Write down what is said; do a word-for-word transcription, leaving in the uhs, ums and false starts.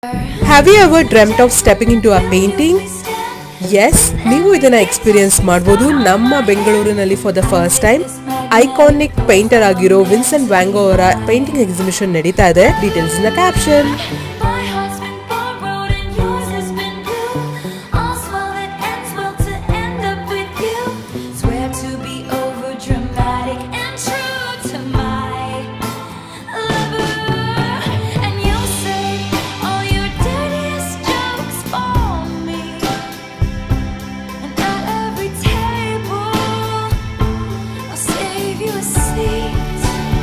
Have you ever dreamt of stepping into a painting? Yes, ನೀವು ಇದನ್ನ experience ಮಾಡಬಹುದು ನಮ್ಮ ಬೆಂಗಳೂರಿನಲ್ಲಿ for the first time. Iconic painter ಆಗಿರೋ ವಿನ್ಸೆಂಟ್ ವ್ಯಾನ್ ಗೋ ಅವರ ಪೇಂಟಿಂಗ್ ಎಕ್ಸಿಬಿಷನ್ ನಡೀತಾ ಇದೆ. Details in the caption.